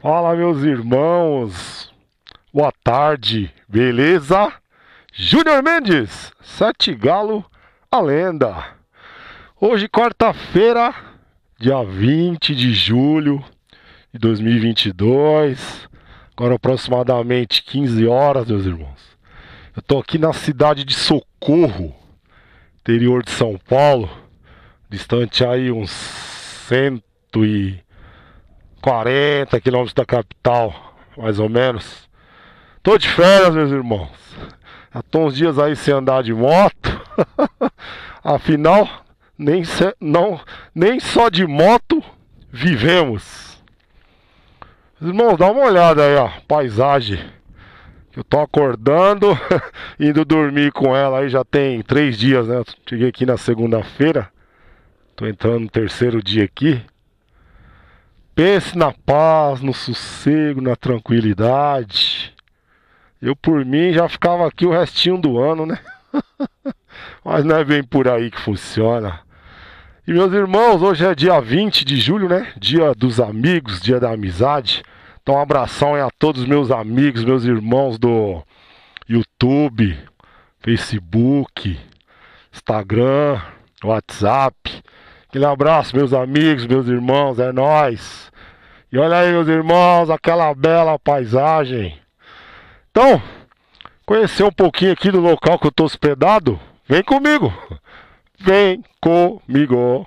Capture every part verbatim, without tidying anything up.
Fala, meus irmãos. Boa tarde, beleza? Júnior Mendes, Sete Galo, a lenda. Hoje, quarta-feira, dia vinte de julho de dois mil e vinte e dois. Agora, aproximadamente quinze horas, meus irmãos. Eu tô aqui na cidade de Socorro, interior de São Paulo, distante aí uns cento e quarenta quilômetros da capital, mais ou menos. Tô de férias, meus irmãos. Já tô uns dias aí sem andar de moto. Afinal, nem, se, não, nem só de moto vivemos. Meus irmãos, dá uma olhada aí, ó, paisagem. Eu tô acordando, indo dormir com ela aí já tem três dias, né? Eu cheguei aqui na segunda-feira. Tô entrando no terceiro dia aqui. Pense na paz, no sossego, na tranquilidade. Eu, por mim, já ficava aqui o restinho do ano, né? Mas não é bem por aí que funciona. E, meus irmãos, hoje é dia vinte de julho, né? Dia dos amigos, dia da amizade. Então, um abração aí a todos os meus amigos, meus irmãos do YouTube, Facebook, Instagram, WhatsApp. Aquele abraço, meus amigos, meus irmãos, é nóis. E olha aí, meus irmãos, aquela bela paisagem. Então, conhecer um pouquinho aqui do local que eu tô hospedado. Vem comigo. Vem comigo.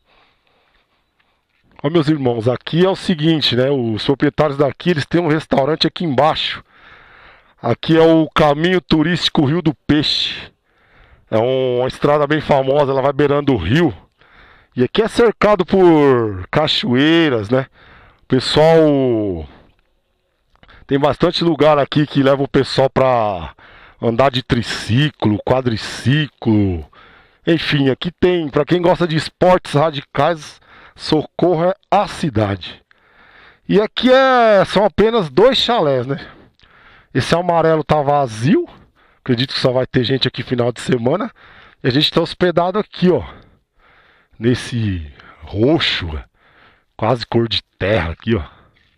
Ó, meus irmãos, aqui é o seguinte, né? Os proprietários daqui, eles têm um restaurante aqui embaixo. Aqui é o Caminho Turístico Rio do Peixe. É uma estrada bem famosa, ela vai beirando o rio. E aqui é cercado por cachoeiras, né? O pessoal... Tem bastante lugar aqui que leva o pessoal pra andar de triciclo, quadriciclo. Enfim, aqui tem, pra quem gosta de esportes radicais, Socorro é a cidade. E aqui é, são apenas dois chalés, né? Esse amarelo tá vazio. Acredito que só vai ter gente aqui final de semana. E a gente tá hospedado aqui, ó. Nesse roxo, quase cor de terra aqui, ó.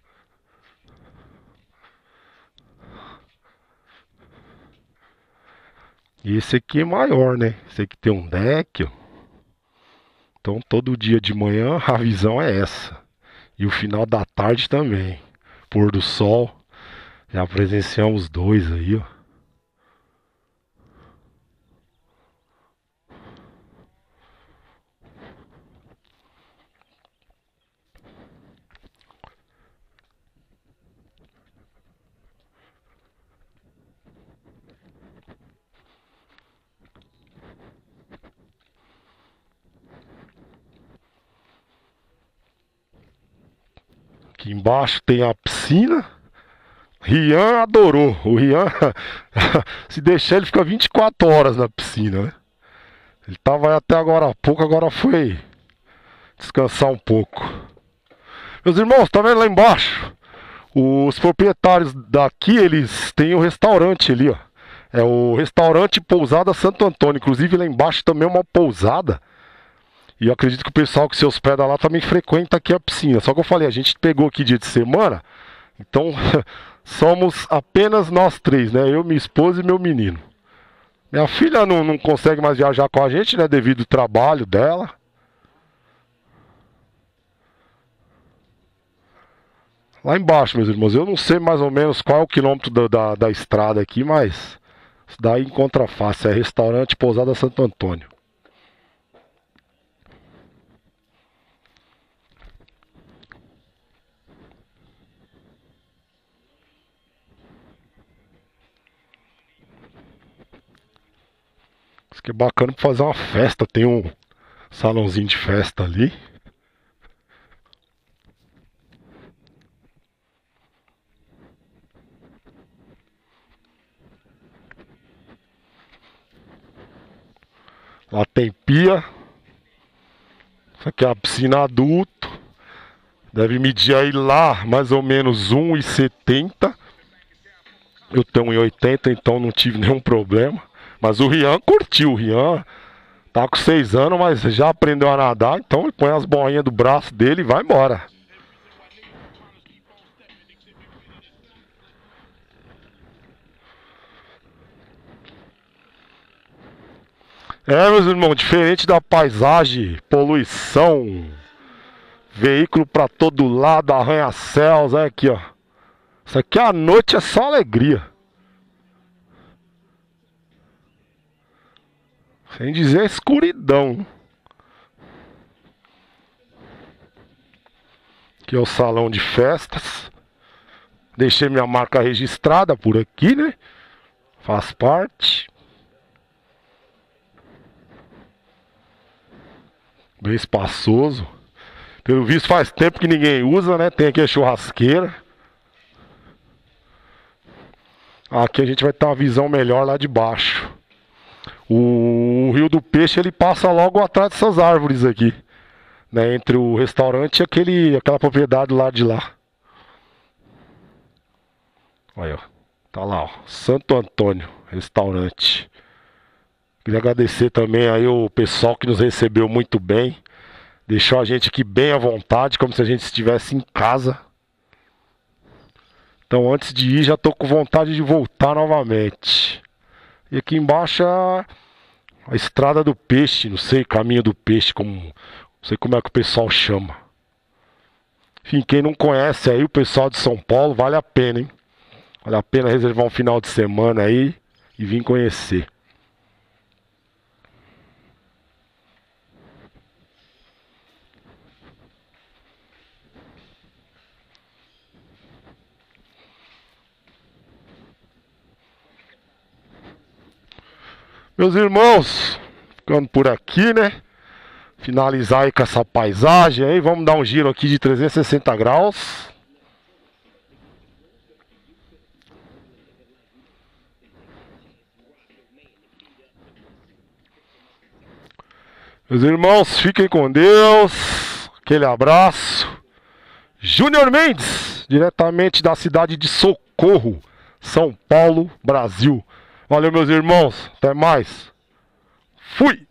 E esse aqui é maior, né? Esse aqui tem um deck, ó. Então todo dia de manhã a visão é essa. E o final da tarde também. Pôr do sol. Já presenciamos dois aí, ó. Aqui embaixo tem a piscina. Rian adorou. O Rian, se deixar, ele fica vinte e quatro horas na piscina, né? Ele tava aí até agora há pouco, agora foi descansar um pouco. Meus irmãos, tá vendo lá embaixo? Os proprietários daqui, eles têm um restaurante ali, ó. É o restaurante Pousada Santo Antônio. Inclusive lá embaixo também é uma pousada. E eu acredito que o pessoal que se hospeda lá também frequenta aqui a piscina. Só que eu falei, a gente pegou aqui dia de semana, então somos apenas nós três, né? Eu, minha esposa e meu menino. Minha filha não, não consegue mais viajar com a gente, né? Devido ao trabalho dela. Lá embaixo, meus irmãos, eu não sei mais ou menos qual é o quilômetro da, da, da estrada aqui, mas isso daí encontra fácil. É restaurante Pousada Santo Antônio. Isso aqui é bacana pra fazer uma festa. Tem um salãozinho de festa ali. Lá tem pia. Isso aqui é a piscina adulto. Deve medir aí lá mais ou menos um e setenta. Eu tenho um e oitenta, então não tive nenhum problema. Mas o Rian curtiu. O Rian tá com seis anos, mas já aprendeu a nadar. Então ele põe as boinhas do braço dele e vai embora. É, meus irmãos, diferente da paisagem, poluição, veículo pra todo lado, arranha-céus, olha aqui, ó. Isso aqui à noite é só alegria. Sem dizer escuridão. Aqui é o salão de festas. Deixei minha marca registrada por aqui, né? Faz parte. Bem espaçoso. Pelo visto faz tempo que ninguém usa, né? Tem aqui a churrasqueira. Aqui a gente vai ter uma visão melhor lá de baixo. O Rio do Peixe ele passa logo atrás dessas árvores aqui, né? Entre o restaurante e aquele, aquela propriedade lá de lá. Olha, ó. Tá lá, ó. Santo Antônio, restaurante. Queria agradecer também aí o pessoal que nos recebeu muito bem. Deixou a gente aqui bem à vontade, como se a gente estivesse em casa. Então antes de ir já tô com vontade de voltar novamente. E aqui embaixo a, a Estrada do Peixe, não sei, Caminho do Peixe, como, não sei como é que o pessoal chama. Enfim, quem não conhece aí, o pessoal de São Paulo, vale a pena, hein? Vale a pena reservar um final de semana aí e vir conhecer. Meus irmãos, ficando por aqui, né? Finalizar aí com essa paisagem aí. Vamos dar um giro aqui de trezentos e sessenta graus. Meus irmãos, fiquem com Deus. Aquele abraço. Júnior Mendes, diretamente da cidade de Socorro, São Paulo, Brasil. Valeu, meus irmãos. Até mais. Fui!